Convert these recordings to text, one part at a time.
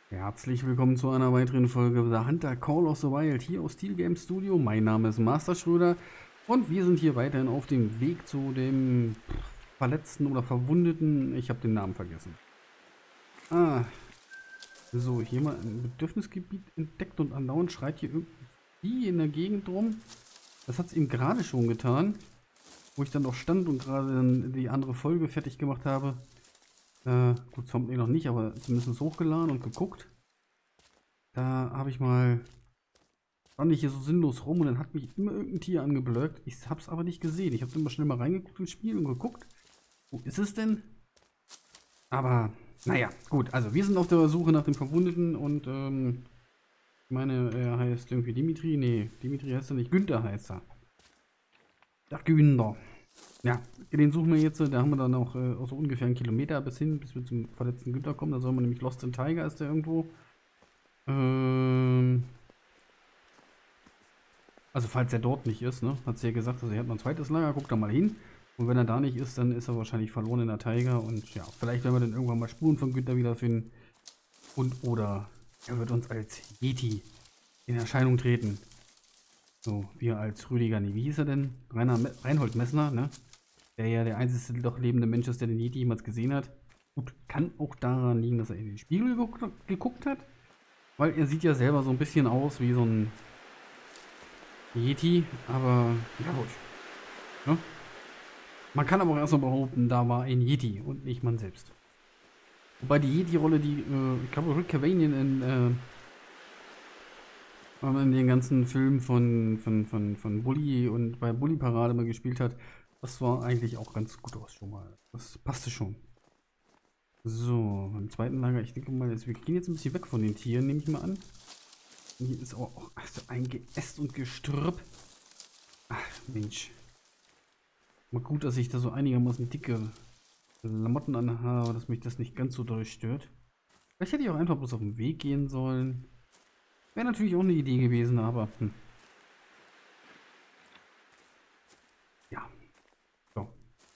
Herzlich willkommen zu einer weiteren Folge The Hunter Call of the Wild hier aus Steel Game Studio. Mein Name ist Master Schröder und wir sind hier weiterhin auf dem Weg zu dem Verletzten oder Verwundeten. Ich habe den Namen vergessen. Ah, so, hier mal ein Bedürfnisgebiet entdeckt und andauernd schreit hier irgendwie in der Gegend rum. Das hat es ihm gerade schon getan, wo ich dann noch stand und gerade die andere Folge fertig gemacht habe. Gut, Zombie noch nicht, aber zumindest hochgeladen und geguckt. Da habe ich mal stand ich hier so sinnlos rum und dann hat mich immer irgendein Tier angeblöckt. Ich hab's aber nicht gesehen. Ich habe immer schnell mal reingeguckt ins Spiel und geguckt. Wo ist es denn? Aber, naja, gut. Also, wir sind auf der Suche nach dem Verwundeten und, ich meine, er heißt irgendwie Dimitri. Nee, Dimitri heißt er nicht. Günther heißt er. Der Günther. Ja, den suchen wir jetzt. Da haben wir dann auch so ungefähr einen Kilometer bis wir zum verletzten Günther kommen. Da soll man nämlich Lost in Tiger, ist der irgendwo. Ähm, Also falls er dort nicht ist, ne? Hat sie ja gesagt, also er hat noch ein zweites Lager, guckt da mal hin. Und wenn er da nicht ist, dann ist er wahrscheinlich verloren in der Taiga. Und ja, vielleicht werden wir dann irgendwann mal Spuren von Günther wiederfinden. Und oder er wird uns als Yeti in Erscheinung treten. So, wir als Rüdiger, nee, wie hieß er denn? Reinhold Messner, ne? Der ja der einzige doch lebende Mensch ist, der den Yeti jemals gesehen hat. Gut, kann auch daran liegen, dass er in den Spiegel geguckt hat. Weil er sieht ja selber so ein bisschen aus wie so ein Yeti, aber ja gut. Ne? Man kann aber auch erstmal behaupten, da war ein Yeti und nicht man selbst. Wobei die Yeti-Rolle, ich glaube, Rick Cavanian in den ganzen Filmen von Bully und bei Bully Parade mal gespielt hat, das war eigentlich auch ganz gut aus schon mal. Das passte schon. So, beim zweiten Lager, ich denke mal, wir gehen jetzt ein bisschen weg von den Tieren, nehme ich mal an. Hier ist auch so ein Geäst und Gestrüpp. Ach, Mensch. Mal gut, dass ich da so einigermaßen dicke Klamotten anhabe, dass mich das nicht ganz so doll stört. Vielleicht hätte ich auch einfach bloß auf den Weg gehen sollen. Wäre natürlich auch eine Idee gewesen, aber ja. So.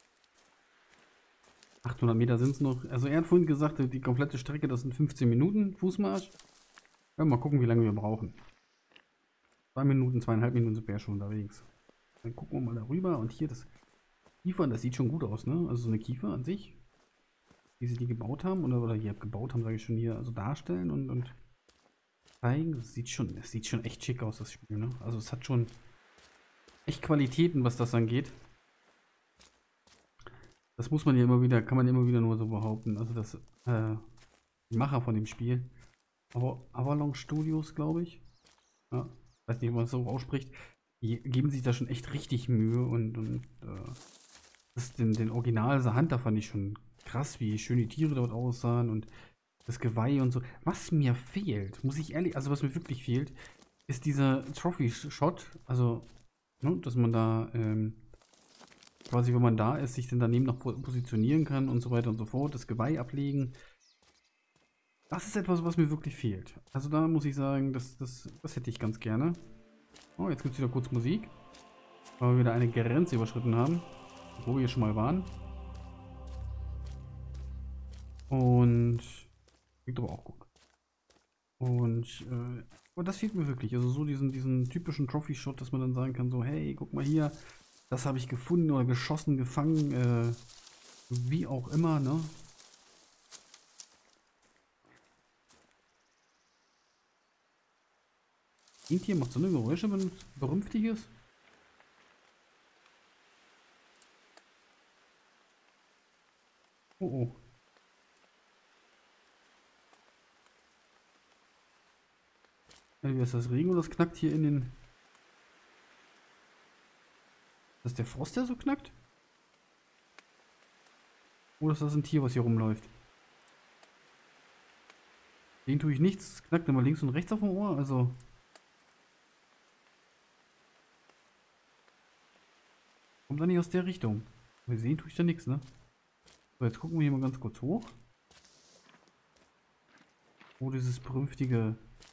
800 Meter sind es noch. Also er hat vorhin gesagt, die komplette Strecke, das sind 15 Minuten Fußmarsch. Ja, mal gucken, wie lange wir brauchen. 2 Minuten, 2,5 Minuten sind wir ja schon unterwegs. Dann gucken wir mal darüber. Und hier das Kiefer, das sieht schon gut aus, ne? Also so eine Kiefer an sich, wie sie die gebaut haben. Oder hier gebaut haben, sage ich schon hier. Also darstellen und zeigen. Das sieht schon echt schick aus, das Spiel, ne? Also es hat schon echt Qualitäten, was das angeht. Das muss man ja immer wieder, kann man immer wieder nur so behaupten. Also die Macher von dem Spiel, aber Avalon Studios, glaube ich. Ja, weiß nicht, ob man das so ausspricht. Die geben sich da schon echt richtig Mühe und den Original The Hunter fand ich schon krass, wie schön die Tiere dort aussahen und das Geweih und so. Was mir fehlt, muss ich ehrlich, also was mir wirklich fehlt, ist dieser Trophy-Shot. Also, ne, dass man da quasi, wenn man da ist, sich dann daneben noch positionieren kann und so weiter und so fort, das Geweih ablegen. Das ist etwas, was mir wirklich fehlt. Also da muss ich sagen, das hätte ich ganz gerne. Oh, jetzt gibt es wieder kurz Musik, weil wir wieder eine Grenze überschritten haben, wo wir schon mal waren. Und klingt aber auch gut. Aber das fehlt mir wirklich. Also so diesen typischen Trophy-Shot, dass man dann sagen kann, so, hey, guck mal hier, das habe ich gefunden oder geschossen, gefangen, wie auch immer, ne? Ein Tier macht so eine Geräusche, wenn es berümpftig ist. Oh oh. Entweder ist das Regen oder das knackt hier in den. Ist das der Frost, der so knackt? Oder ist das ein Tier, was hier rumläuft? Den tue ich nichts. Es knackt immer links und rechts auf dem Ohr. Also. Kommt da nicht aus der Richtung. Wir sehen tue ich da nichts, ne? So, jetzt gucken wir hier mal ganz kurz hoch. Wo dieses berühmtige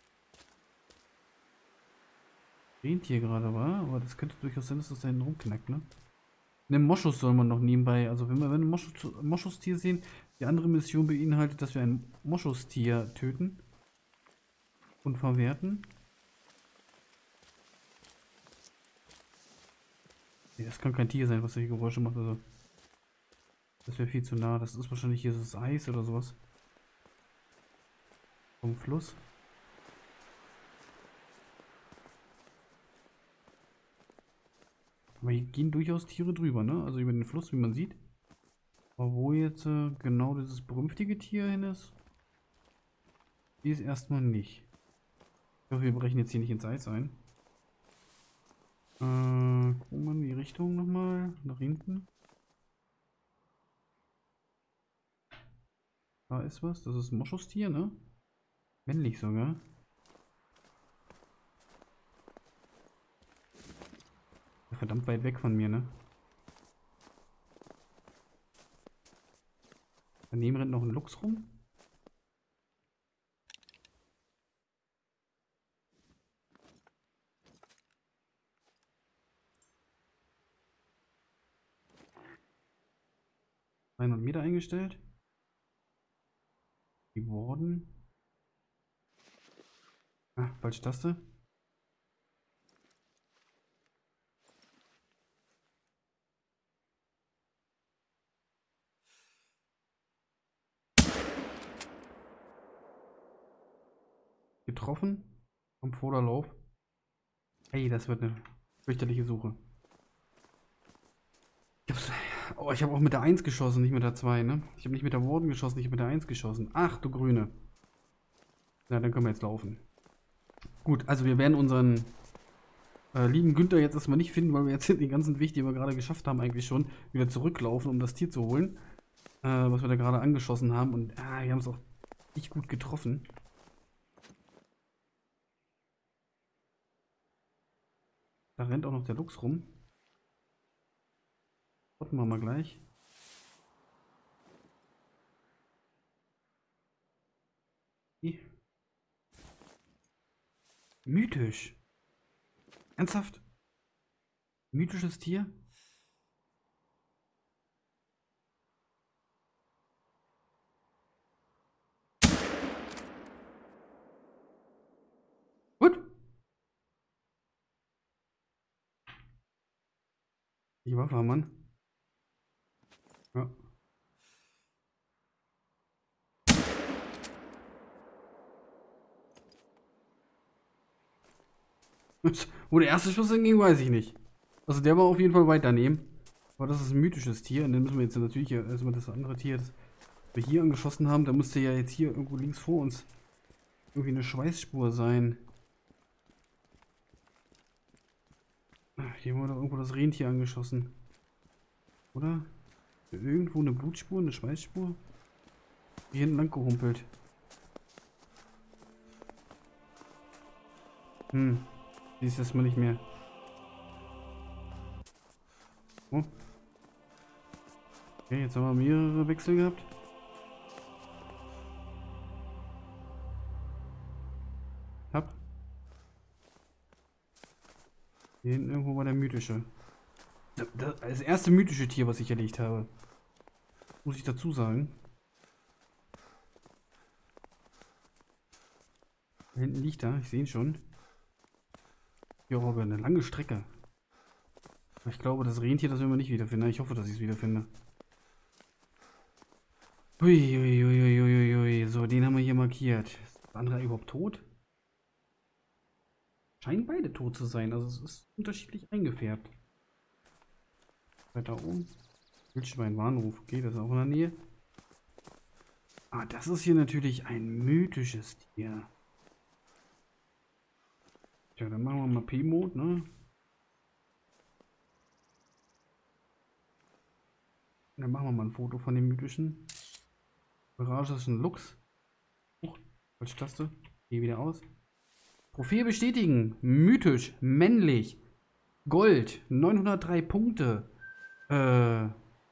Rentier gerade war. Aber das könnte durchaus sein, dass das da hinten rumknackt, ne? Einen Moschus soll man noch nebenbei. Also wenn wir ein Moschustier sehen, die andere Mission beinhaltet, dass wir ein Moschustier töten. und verwerten. Nee, das kann kein Tier sein, was solche Geräusche macht. Also, das wäre viel zu nah. Das ist wahrscheinlich hier das Eis oder sowas. Vom Fluss. Aber hier gehen durchaus Tiere drüber, ne? Also über den Fluss, wie man sieht. Aber wo jetzt genau dieses berühmte Tier hin ist, die ist erstmal nicht. Ich hoffe, wir brechen jetzt hier nicht ins Eis ein. Gucken wir mal in die Richtung nochmal. Nach hinten. Da ist was. Das ist ein Moschustier, ne? Männlich sogar. Ja, verdammt weit weg von mir, ne? Daneben rennt noch ein Luchs rum. Meter eingestellt. Die Warden. Ah, falsche Taste. Getroffen. Am Vorderlauf. Hey, das wird eine fürchterliche Suche. Ich habe auch mit der 1 geschossen, nicht mit der 2, ne? Ich habe nicht mit der Warden geschossen, ich habe mit der 1 geschossen. Ach, du Grüne. Na, dann können wir jetzt laufen. Gut, also wir werden unseren lieben Günther jetzt erstmal nicht finden, weil wir jetzt den ganzen Weg, den wir gerade geschafft haben, eigentlich schon wieder zurücklaufen, um das Tier zu holen. Was wir da gerade angeschossen haben. Und wir haben es auch nicht gut getroffen. Da rennt auch noch der Luchs rum. Warten wir mal gleich. Mythisch. Ernsthaft? Mythisches Tier? Gut. Die Waffe, Mann. Ja. Wo der erste Schuss hinging, weiß ich nicht. Also der war auf jeden Fall weit daneben. Aber das ist ein mythisches Tier. Und dann müssen wir jetzt natürlich erstmal das andere Tier, das wir hier angeschossen haben. Da müsste ja jetzt hier irgendwo links vor uns irgendwie eine Schweißspur sein. Hier haben wir doch irgendwo das Rentier angeschossen. Oder? Irgendwo eine Blutspur, eine Schweißspur? Hier hinten lang gehumpelt. Die ist erstmal nicht mehr. Oh. Okay, jetzt haben wir mehrere Wechsel gehabt. Hab. Hier hinten irgendwo war der mythische. Das erste mythische Tier, was ich erlegt habe. Muss ich dazu sagen. Da hinten liegt er, ich sehe ihn schon. Ja, aber eine lange Strecke. Ich glaube, das Rentier, das werden wir nicht wiederfinden. Ich hoffe, dass ich es wiederfinde. Uiuiuiuiui. So, den haben wir hier markiert. Ist der andere überhaupt tot? Scheinen beide tot zu sein. Also es ist unterschiedlich eingefärbt. Weiter oben. Wildschwein-Warnruf. Okay, das ist auch in der Nähe. Ah, das ist hier natürlich ein mythisches Tier. Tja, dann machen wir mal P-Mode, ne? Dann machen wir mal ein Foto von dem mythischen. Mirage ist ein Luchs. Falsche Taste. Geh wieder aus. Profil bestätigen. Mythisch. Männlich. Gold. 903 Punkte. Ja,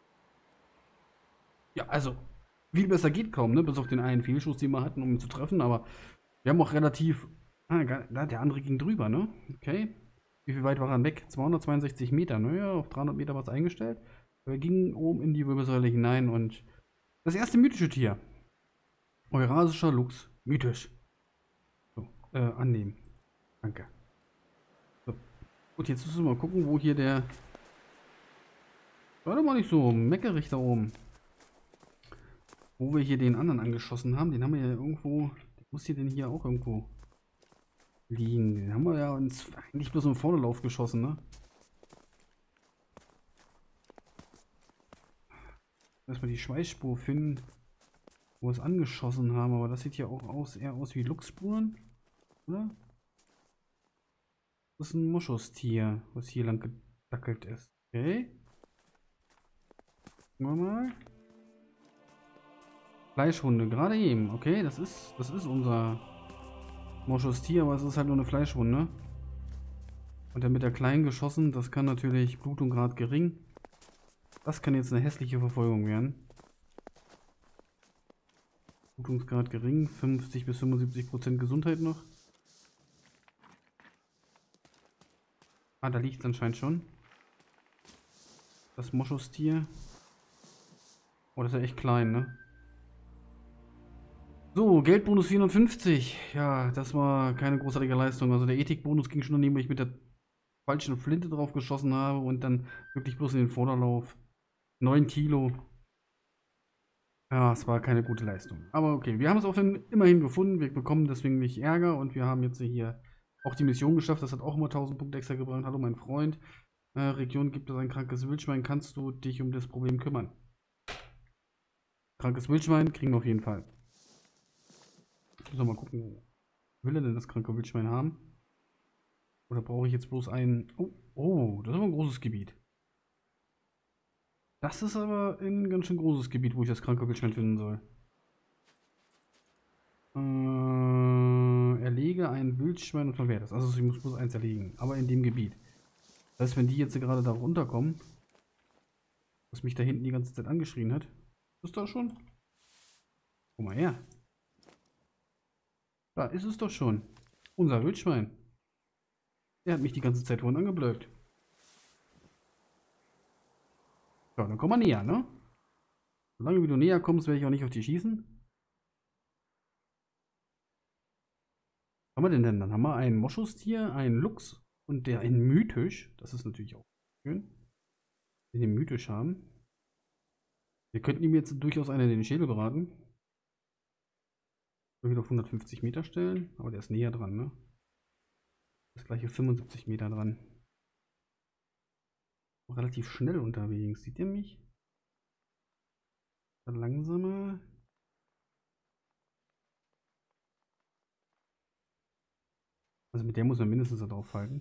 also, viel besser geht kaum, ne? Bis auf den einen Fehlschuss, den wir hatten, um ihn zu treffen. Aber wir haben auch relativ... der andere ging drüber, ne? Okay. Wie viel weit war er weg? 262 Meter. Naja, auf 300 Meter war es eingestellt. Wir gingen oben in die Wirbelsäule hinein und... Das erste mythische Tier. Eurasischer Luchs. Mythisch. So. Annehmen. Danke. So. Gut, jetzt müssen wir mal gucken, wo hier der... War doch mal nicht so meckerig da oben. Wo wir hier den anderen angeschossen haben. Den haben wir ja irgendwo... Der muss hier denn hier auch irgendwo liegen. Den haben wir ja uns eigentlich bloß im Vorderlauf geschossen, ne? Erstmal die Schweißspur finden, wo wir es angeschossen haben. Aber das sieht ja auch eher aus wie Luchsspuren, oder? Das ist ein Moschustier, was hier lang gedackelt ist. Okay. Gucken wir mal. Fleischwunde, gerade eben. Okay, das ist unser Moschustier, aber es ist halt nur eine Fleischwunde. Und dann mit der kleinen geschossen, das kann natürlich Blutung gerade gering. Das kann jetzt eine hässliche Verfolgung werden. Blutungsgrad gering, 50 bis 75% Gesundheit noch. Ah, da liegt es anscheinend schon. Das Moschustier. Oh, das ist ja echt klein, ne? So, Geldbonus 450. Ja, das war keine großartige Leistung. Also der Ethikbonus ging schon daneben, weil ich mit der falschen Flinte drauf geschossen habe und dann wirklich bloß in den Vorderlauf. 9 Kilo. Ja, es war keine gute Leistung. Aber okay, wir haben es auch immerhin gefunden. Wir bekommen deswegen nicht Ärger und wir haben jetzt hier auch die Mission geschafft. Das hat auch immer 1000 Punkte extra gebracht. Hallo mein Freund. Region gibt es ein krankes Wildschwein. Kannst du dich um das Problem kümmern? Krankes Wildschwein kriegen wir auf jeden Fall. Ich muss mal gucken, will er denn das kranke Wildschwein haben? Oder brauche ich jetzt bloß einen... Oh, das ist aber ein großes Gebiet. Das ist aber ein ganz schön großes Gebiet, wo ich das kranke Wildschwein finden soll. Erlege ein Wildschwein und verwehrt es. Also ich muss bloß eins erlegen, aber in dem Gebiet. Das heißt, wenn die jetzt gerade da runterkommen, was mich da hinten die ganze Zeit angeschrien hat, ist das schon? Guck mal her. Da ist es doch schon. Unser Wildschwein. Der hat mich die ganze Zeit vorhin angeblökt. So, dann komm mal näher, ne? Solange wie du näher kommst, werde ich auch nicht auf dich schießen. Was haben wir denn? Dann haben wir ein Moschustier, einen Luchs und einen Mythisch. Das ist natürlich auch schön. Den wir Mythisch haben. Wir könnten ihm jetzt durchaus einen in den Schädel braten. Wieder auf 150 Meter stellen, aber der ist näher dran, ne? Das gleiche 75 Meter dran. Relativ schnell unterwegs. Sieht ihr mich? Dann langsamer. Also mit der muss man mindestens da drauf halten.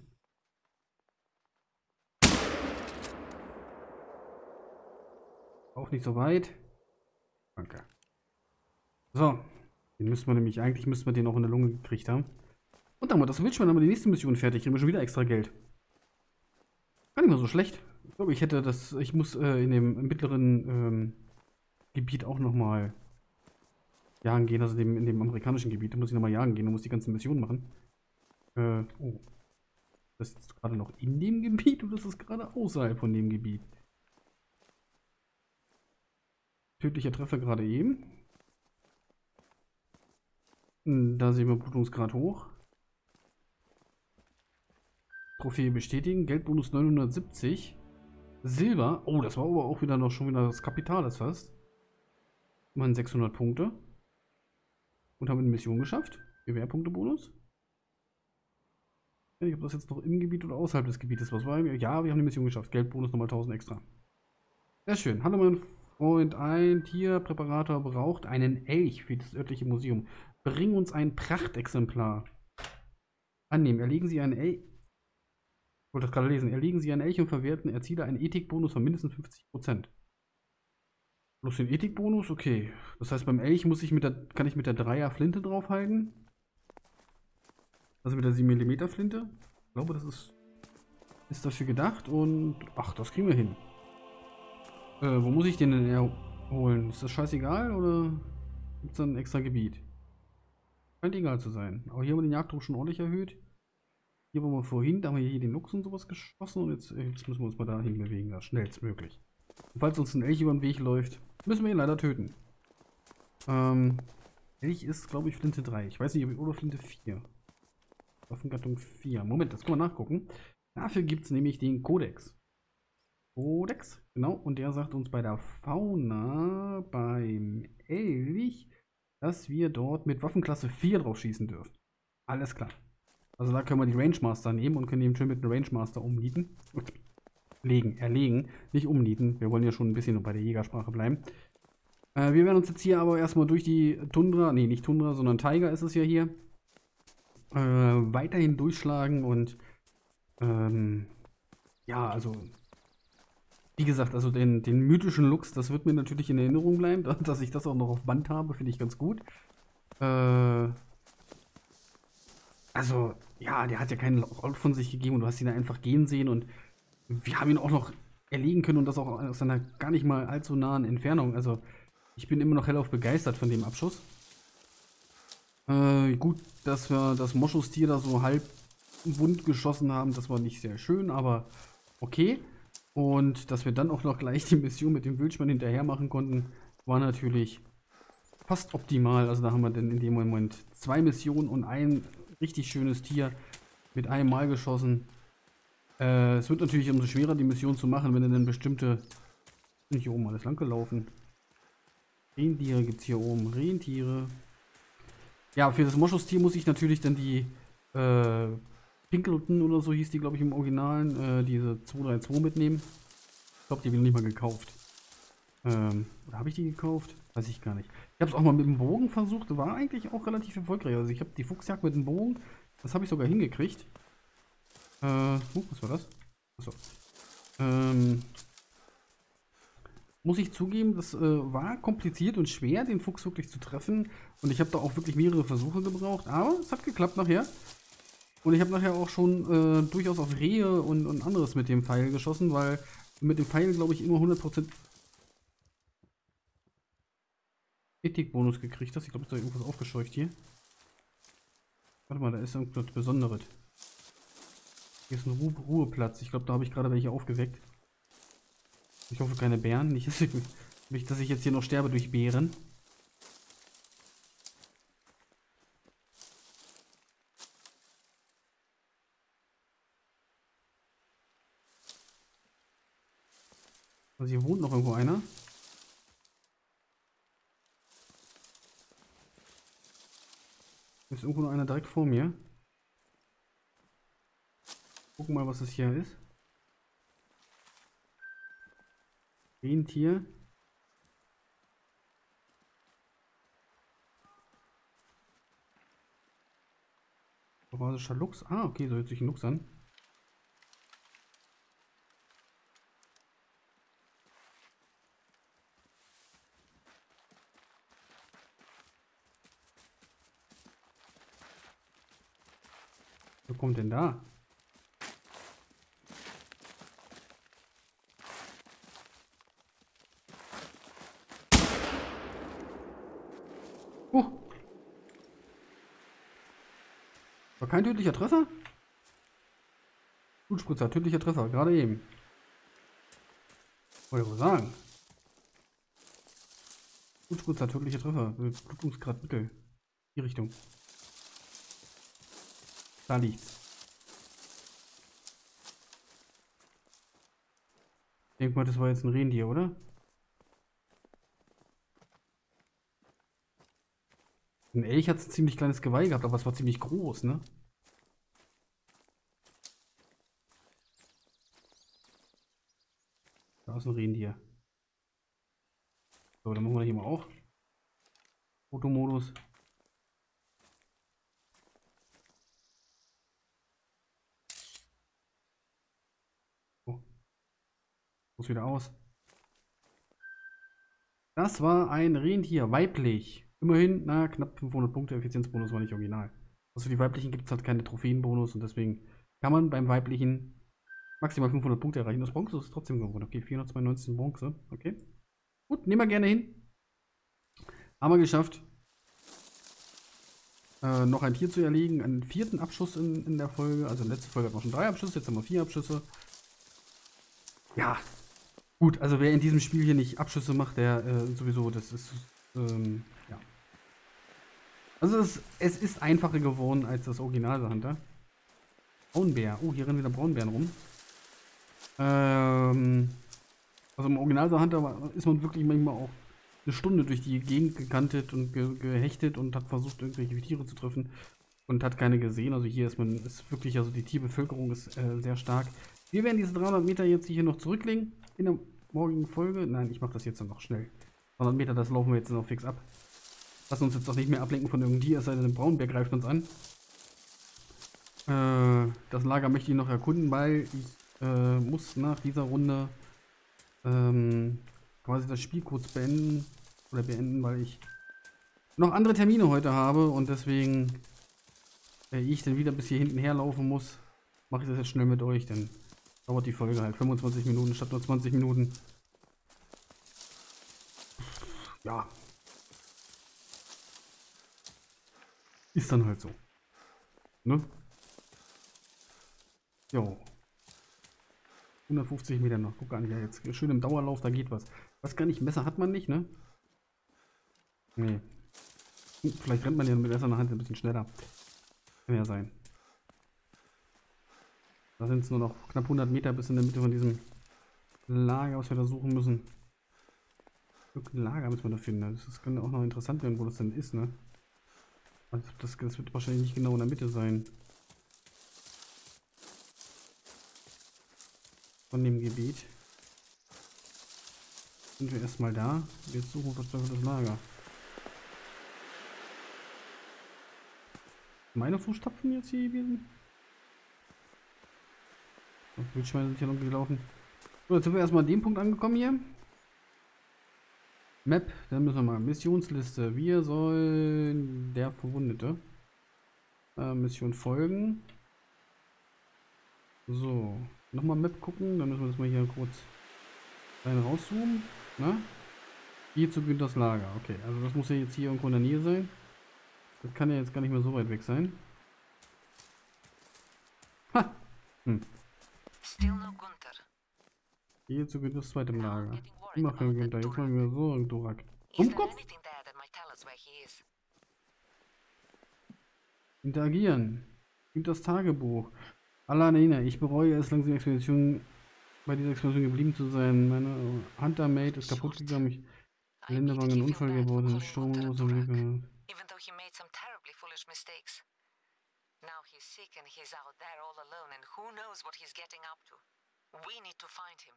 Auch nicht so weit. Danke. So. Den müssen wir nämlich, eigentlich müssten wir den auch in der Lunge gekriegt haben. Und dann haben wir das Wildschwein, haben wir die nächste Mission fertig. Kriegen wir schon wieder extra Geld. Gar nicht mal so schlecht. Ich glaube, ich muss in dem mittleren Gebiet auch nochmal jagen gehen. Also in dem amerikanischen Gebiet. Da muss ich nochmal jagen gehen und muss die ganzen Missionen machen. Oh. Das ist jetzt gerade noch in dem Gebiet oder ist das gerade außerhalb von dem Gebiet? Tödlicher Treffer gerade eben. Da sehen wir Blutungsgrad hoch. Trophäe bestätigen. Geldbonus 970. Silber. Oh, das war aber auch wieder schon wieder das Kapital ist fast. Immerhin 600 Punkte. Und haben eine Mission geschafft. Gewehrpunktebonus. Ich weiß nicht, ob das jetzt noch im Gebiet oder außerhalb des Gebietes was war. Ja, wir haben die Mission geschafft. Geldbonus nochmal 1000 extra. Sehr schön. Hallo mein Freund. Ein Tierpräparator braucht einen Elch für das örtliche Museum. Bring uns ein Prachtexemplar. Annehmen. Erlegen Sie einen Elch. Ich wollte das gerade lesen. Erlegen Sie einen Elch und verwerten. Erziele einen Ethikbonus von mindestens 50%. Plus den Ethikbonus? Okay. Das heißt, beim Elch kann ich mit der Dreier-Flinte draufhalten. Also mit der 7 mm Flinte. Ich glaube, das ist dafür gedacht. Und ach, das kriegen wir hin. Wo muss ich den denn herholen? Ist das scheißegal oder gibt es da ein extra Gebiet? Scheint egal zu sein. Aber hier haben wir den Jagddruck schon ordentlich erhöht. Hier waren wir vorhin, da haben wir hier den Luchs und sowas geschossen und jetzt müssen wir uns mal dahin bewegen, da schnellstmöglich. Und falls uns ein Elch über den Weg läuft, müssen wir ihn leider töten. Elch ist, glaube ich, Flinte 3. Ich weiß nicht, ob ich oder Flinte 4. Waffengattung 4. Moment, das können wir nachgucken. Dafür gibt es nämlich den Kodex. Kodex, genau. Und der sagt uns bei der Fauna, beim Elch, dass wir dort mit Waffenklasse 4 drauf schießen dürfen. Alles klar. Also da können wir die Range Master nehmen und können eben schön mit einem Range Master umnieten. Erlegen, nicht umnieten. Wir wollen ja schon ein bisschen bei der Jägersprache bleiben. Wir werden uns jetzt hier aber erstmal durch die Tundra, nee, nicht Tundra, sondern Taiga ist es ja hier, weiterhin durchschlagen und ja, also wie gesagt, also den mythischen Lux, das wird mir natürlich in Erinnerung bleiben, dass ich das auch noch auf Band habe, finde ich ganz gut. Also, ja, der hat ja keinen Laut von sich gegeben und du hast ihn da einfach gehen sehen und wir haben ihn auch noch erlegen können und das auch aus einer gar nicht mal allzu nahen Entfernung. Also, ich bin immer noch hellauf begeistert von dem Abschuss. Gut, dass wir das Moschustier da so halb wund geschossen haben, das war nicht sehr schön, aber okay. Und dass wir dann auch noch gleich die Mission mit dem Wildschwein hinterher machen konnten, war natürlich fast optimal. Also da haben wir dann in dem Moment 2 Missionen und ein richtig schönes Tier mit einem Mal geschossen. Es wird natürlich umso schwerer, die Mission zu machen, wenn dann bestimmte... Sind hier oben alles lang gelaufen. Rentiere gibt es hier oben. Rentiere. Ja, für das Moschustier muss ich natürlich dann die Pinkelton oder so hieß die, glaube ich, im Originalen, diese 232 mitnehmen. Ich glaube, die habe ich noch nicht mal gekauft. Oder habe ich die gekauft? Weiß ich gar nicht. Ich habe es auch mal mit dem Bogen versucht, war eigentlich auch relativ erfolgreich. Also ich habe die Fuchsjagd mit dem Bogen, das habe ich sogar hingekriegt. Was war das? Achso. Muss ich zugeben, das war kompliziert und schwer, den Fuchs wirklich zu treffen. Und ich habe da auch wirklich mehrere Versuche gebraucht. Aber es hat geklappt nachher. Und ich habe nachher auch schon durchaus auf Rehe und anderes mit dem Pfeil geschossen, weil mit dem Pfeil, glaube ich, immer 100% Ethikbonus gekriegt hast. Ich glaube, ist da irgendwas aufgescheucht hier. Warte mal, da ist irgendwas Besonderes. Hier ist ein Ruheplatz. Ich glaube, da habe ich gerade welche aufgeweckt. Ich hoffe, keine Bären. Nicht, dass ich jetzt hier noch sterbe durch Bären. Also hier wohnt noch irgendwo einer. Hier ist irgendwo noch einer direkt vor mir. Gucken mal, was das hier ist. Rentier. Eurasischer Luchs. Ah, okay, so hört sich ein Luchs an. Wo kommt denn da? War kein tödlicher Treffer? Blutspritzer, tödlicher Treffer, gerade eben. Wollte ich wohl sagen. Blutspritzer, tödlicher Treffer. Blutungsgrad Mittel. Die Richtung. Da liegt's. Ich denke mal, das war jetzt ein Rentier, oder? Ein Elch hat ein ziemlich kleines Geweih gehabt, aber es war ziemlich groß, ne? Da ist ein Rentier. So, dann machen wir hier mal auch. Fotomodus. Oh. Muss wieder aus. Das war ein Rentier, weiblich. Immerhin, na, knapp 500 Punkte. Effizienzbonus war nicht original. Also für die weiblichen gibt es halt keine Trophäenbonus und deswegen kann man beim weiblichen maximal 500 Punkte erreichen. Das Bronze ist trotzdem gewonnen. Okay, 492 Bronze. Okay. Gut, nehmen wir gerne hin. Haben wir geschafft. Noch ein Tier zu erlegen. Einen 4. Abschuss in der Folge. Also in der letzten Folge hatten wir schon 3 Abschüsse. Jetzt haben wir 4 Abschüsse. Ja. Gut, also wer in diesem Spiel hier nicht Abschüsse macht, der sowieso, das ist, ja. Also es ist einfacher geworden als das Original Hunter. Braunbär. Oh, hier rennen wieder Braunbären rum. Also im Original der Hunter ist man wirklich manchmal auch eine Stunde durch die Gegend gekantet und gehechtet und hat versucht, irgendwelche Tiere zu treffen und hat keine gesehen. Also hier ist wirklich, also die Tierbevölkerung ist sehr stark. Wir werden diese 300 Meter jetzt hier noch zurücklegen in der morgigen Folge. Nein, ich mache das jetzt dann noch schnell. 300 Meter, das laufen wir jetzt noch fix ab. Lassen uns jetzt auch nicht mehr ablenken von irgendeinem Tier, es sei denn, ein Braunbär greift uns an. Das Lager möchte ich noch erkunden, weil ich muss nach dieser Runde quasi das Spiel kurz beenden, weil ich noch andere Termine heute habe und deswegen ich dann wieder bis hier hinten herlaufen muss. Mache ich das jetzt schnell mit euch, dann dauert die Folge halt 25 Minuten statt nur 20 Minuten. Ja. Ist dann halt so. Ne? Jo. 150 Meter noch. Guck gar nicht, ja, jetzt schön im Dauerlauf, da geht was. Was gar nicht, Messer hat man nicht, ne? Nee. Vielleicht rennt man ja mit Messer in der Hand ein bisschen schneller. Kann ja sein. Da sind es nur noch knapp 100 Meter bis in der Mitte von diesem Lager, was wir da suchen müssen. Irgendein Lager müssen wir da finden. Das könnte auch noch interessant werden, wo das denn ist, ne? Also das wird wahrscheinlich nicht genau in der Mitte sein. Von dem Gebiet. Sind wir erstmal da. Jetzt suchen wir das Lager. Meine Fußstapfen jetzt hier gewesen? Wildschweine sind hier noch gelaufen. So, jetzt sind wir erstmal an dem Punkt angekommen hier. Map, dann müssen wir mal. Missionsliste. Wir sollen der Verwundete. Mission folgen. So. Nochmal Map gucken. Dann müssen wir das mal hier kurz rein rauszoomen. Na? Hier zu Günthers Lager. Okay, also das muss ja jetzt hier irgendwo in der Nähe sein. Das kann ja jetzt gar nicht mehr so weit weg sein. Ha! Hier zu Günthers zweitem Lager. Immer für Günther. Jetzt machen wir so ein Durak. Dummkopf? Interagieren. Günthers Tagebuch. Alanina, ich bereue es, langsam bei dieser Expedition geblieben zu sein. Meine Hunter-Mate ist kaputt gegangen. Ich Geländewagen in Unfall geworden. Sturmlos im Blick. Now he's sick and he's out there all alone and who knows what he's getting up to. We need to find him.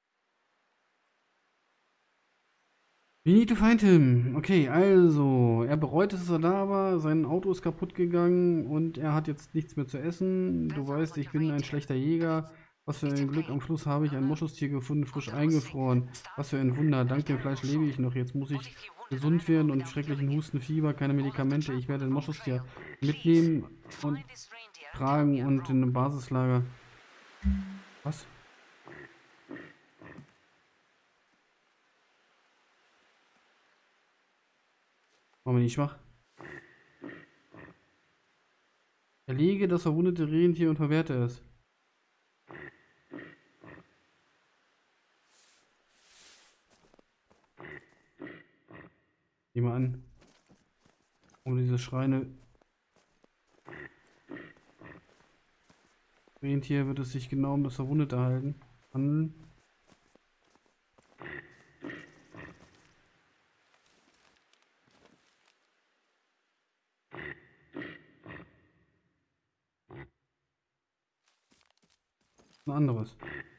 We need to find him. Okay, also, er bereut es, dass er da war. Sein Auto ist kaputt gegangen und er hat jetzt nichts mehr zu essen. Du weißt, ich bin ein schlechter Jäger. Was für ein Glück, am Fluss habe ich ein Moschustier gefunden, frisch eingefroren. Was für ein Wunder, dank dem Fleisch lebe ich noch. Jetzt muss ich gesund werden und schrecklichen Husten, Fieber, keine Medikamente. Ich werde ein Moschustier mitnehmen und tragen und in einem Basislager. Was? Machen wir nicht schwach. Erlege das verwundete Rentier und verwerte es. Nehmen wir an. Um diese Schreine. Rentier wird es sich genau um das Verwundete handeln. Ein anderes.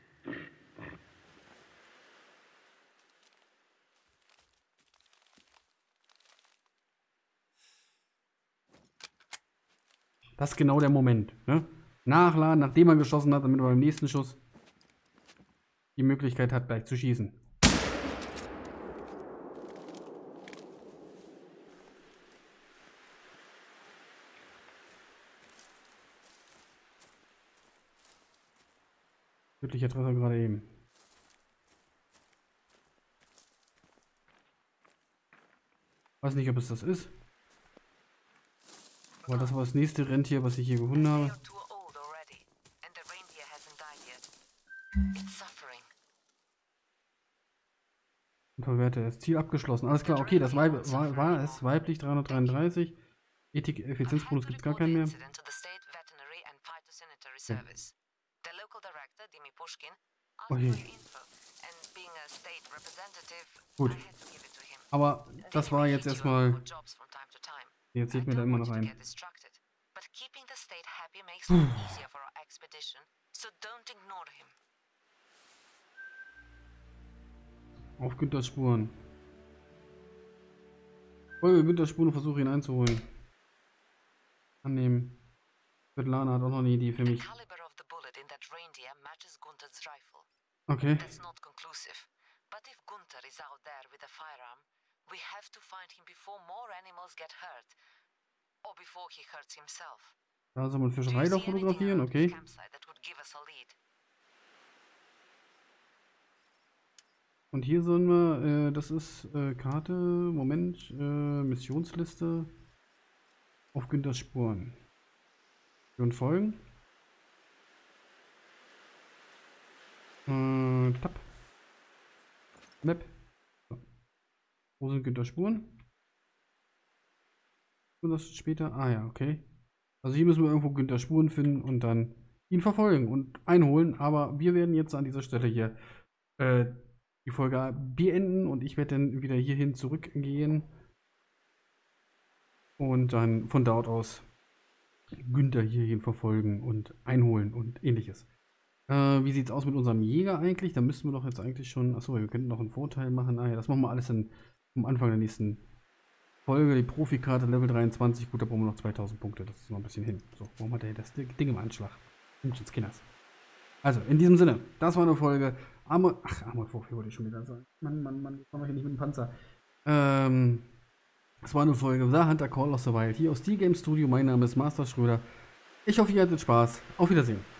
Das ist genau der Moment. Ne? Nachladen, nachdem man geschossen hat, damit man beim nächsten Schuss die Möglichkeit hat, gleich zu schießen. Tödlicher Treffer gerade eben. Weiß nicht, ob es das ist. Aber das war das nächste Rentier, was ich hier gefunden habe. Und verwerte es. Ziel abgeschlossen. Alles klar, okay, das war es. Weiblich 333. Ethik-Effizienzbonus gibt es gar keinen mehr. service. The local director, Dimi Pushkin, asked Oh je. for info, and being a state representative, Gut. I had to give it to him. Aber das war jetzt erstmal. Jobs from time to time. Jetzt sieht I mir da don't immer want noch you to ein. get distracted, but keeping the state happy makes life easier for our expedition, so don't ignore him. Auf Günthers Spuren. Folge Günthers Spuren und versuche ihn einzuholen. Annehmen. Svetlana hat auch noch eine Idee für The mich. caliber of the bullet in that reindeer matches Gunther's rifle. Okay. That's not conclusive. But if Gunther is out there with a firearm, we have to find him before more animals get hurt. Or before he hurts himself. Da soll man Do you Fischerei doch see anything fotografieren, around this okay. campsite that would give us a lead? Und hier sollen wir, das ist Karte, Moment, Missionsliste. Auf Günthers Spuren. Und folgen. Tab. Map. So. Wo sind Günthers Spuren? Und das später. Ah ja, okay. Also hier müssen wir irgendwo Günthers Spuren finden und dann ihn verfolgen und einholen. Aber wir werden jetzt an dieser Stelle hier die Folge beenden und ich werde dann wieder hierhin zurückgehen und dann von dort aus Günther hierhin verfolgen und einholen und ähnliches. Wie sieht es aus mit unserem Jäger eigentlich? Da müssten wir doch jetzt eigentlich schon. Achso, wir könnten noch einen Vorteil machen. Ah ja, das machen wir alles am Anfang der nächsten Folge. Die Profikarte Level 23. Gut, da brauchen wir noch 2000 Punkte. Das ist noch ein bisschen hin. So, warum hat er das Ding im Anschlag? Kinders. Also, in diesem Sinne, das war eine Folge. Armored 4 wollte ich schon wieder sagen. Mann, ich komme hier nicht mit dem Panzer. Das war eine Folge The Hunter Call of the Wild hier aus Steel Game Studio. Mein Name ist Master Schröder. Ich hoffe, ihr hattet Spaß. Auf Wiedersehen.